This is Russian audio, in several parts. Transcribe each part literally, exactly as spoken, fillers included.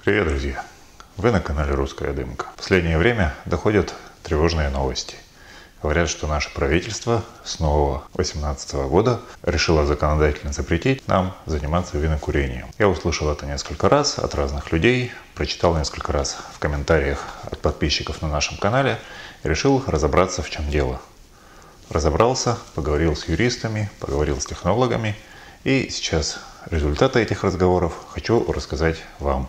Привет, друзья! Вы на канале Русская Дымка. В последнее время доходят тревожные новости. Говорят, что наше правительство с нового две тысячи восемнадцатого года решило законодательно запретить нам заниматься винокурением. Я услышал это несколько раз от разных людей, прочитал несколько раз в комментариях от подписчиков на нашем канале и решил разобраться, в чем дело. Разобрался, поговорил с юристами, поговорил с технологами, и сейчас результаты этих разговоров хочу рассказать вам.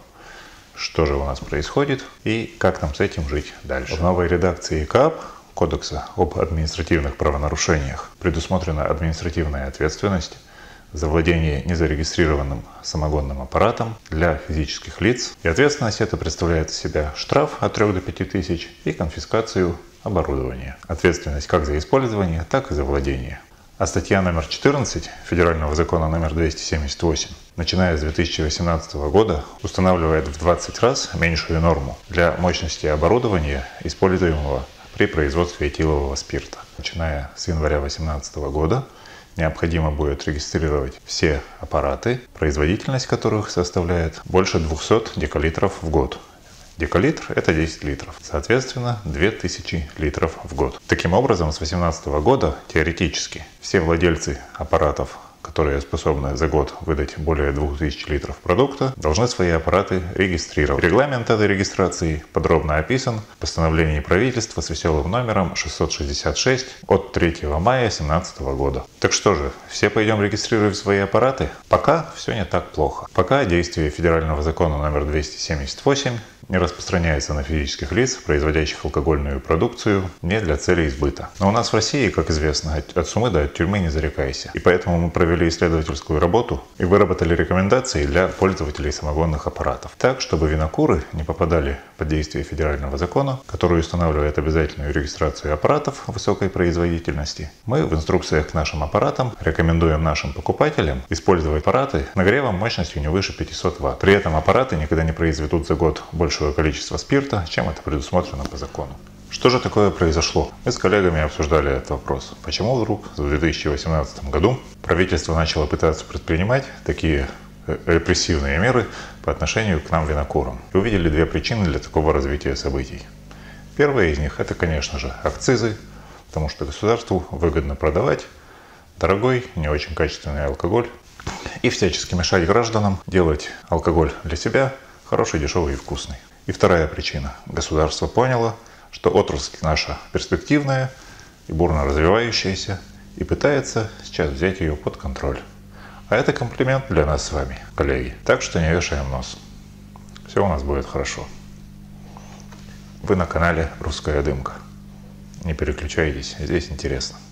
Что же у нас происходит и как нам с этим жить дальше. В новой редакции КАП, Кодекса об административных правонарушениях, предусмотрена административная ответственность за владение незарегистрированным самогонным аппаратом для физических лиц. И ответственность эта представляет из себя штраф от трёх до пяти тысяч и конфискацию оборудования. Ответственность как за использование, так и за владение. А статья номер четырнадцать Федерального закона номер двести семьдесят восемь, начиная с две тысячи восемнадцатого года, устанавливает в двадцать раз меньшую норму для мощности оборудования, используемого при производстве этилового спирта. Начиная с января две тысячи восемнадцатого года необходимо будет регистрировать все аппараты, производительность которых составляет больше двухсот декалитров в год. Декалитр – это десять литров, соответственно, две тысячи литров в год. Таким образом, с две тысячи восемнадцатого года теоретически все владельцы аппаратов, которые способны за год выдать более двух тысяч литров продукта, должны свои аппараты регистрировать. Регламент этой регистрации подробно описан в постановлении правительства с веселым номером шестьсот шестьдесят шесть от третьего мая две тысячи семнадцатого года. Так что же, все пойдем регистрировать свои аппараты? Пока все не так плохо. Пока действие федерального закона номер двести семьдесят восемь не распространяется на физических лиц, производящих алкогольную продукцию не для целей сбыта. Но у нас в России, как известно, от сумы до от тюрьмы не зарекайся. И поэтому мы провели исследовательскую работу и выработали рекомендации для пользователей самогонных аппаратов. Так, чтобы винокуры не попадали под действие федерального закона, который устанавливает обязательную регистрацию аппаратов высокой производительности, мы в инструкциях к нашим аппаратам рекомендуем нашим покупателям использовать аппараты с нагревом мощностью не выше пятисот ватт. При этом аппараты никогда не произведут за год больше количество спирта, чем это предусмотрено по закону. Что же такое произошло? Мы с коллегами обсуждали этот вопрос. Почему вдруг в две тысячи восемнадцатом году правительство начало пытаться предпринимать такие репрессивные меры по отношению к нам, винокурам? И увидели две причины для такого развития событий. Первая из них – это, конечно же, акцизы, потому что государству выгодно продавать дорогой, не очень качественный алкоголь и всячески мешать гражданам делать алкоголь для себя хороший, дешевый и вкусный. И вторая причина. Государство поняло, что отрасль наша перспективная и бурно развивающаяся, и пытается сейчас взять ее под контроль. А это комплимент для нас с вами, коллеги. Так что не вешаем нос. Все у нас будет хорошо. Вы на канале Русская Дымка. Не переключайтесь, здесь интересно.